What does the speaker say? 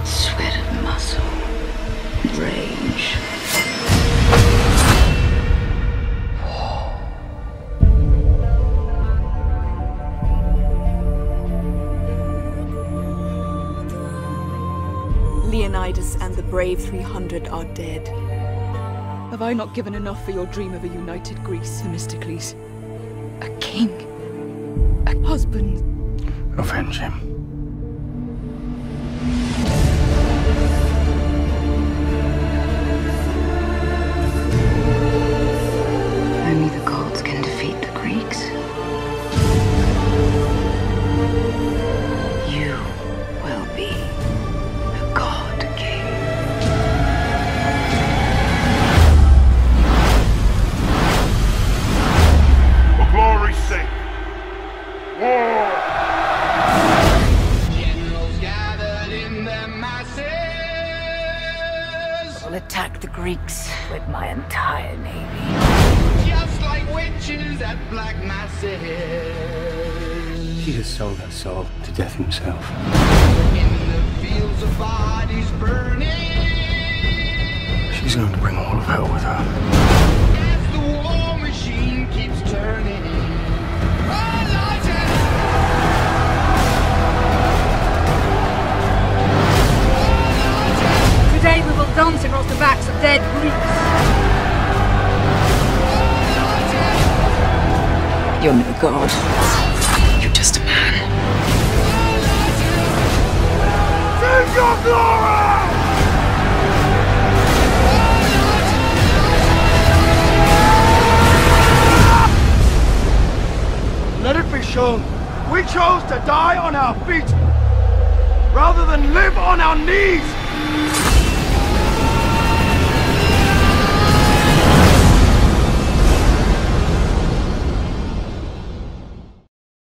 Sweat and muscle, and rage. Leonidas and the brave 300 are dead. Have I not given enough for your dream of a united Greece, Themistocles? A king. A husband. Avenge him. Only the gods can defeat the Greeks. You will be a god king. For glory's sake, war! Generals gathered in their masses. I'll attack the Greeks with my entire navy. Just like witches at black masses. He has sold her soul to death himself. In the fields of bodies burning. She's going to bring all of hell with her. As the war machine keeps turning. Today we will dance across the backs of dead Greeks. You're no god. You're just a man. Save your glory! Let it be shown, we chose to die on our feet rather than live on our knees.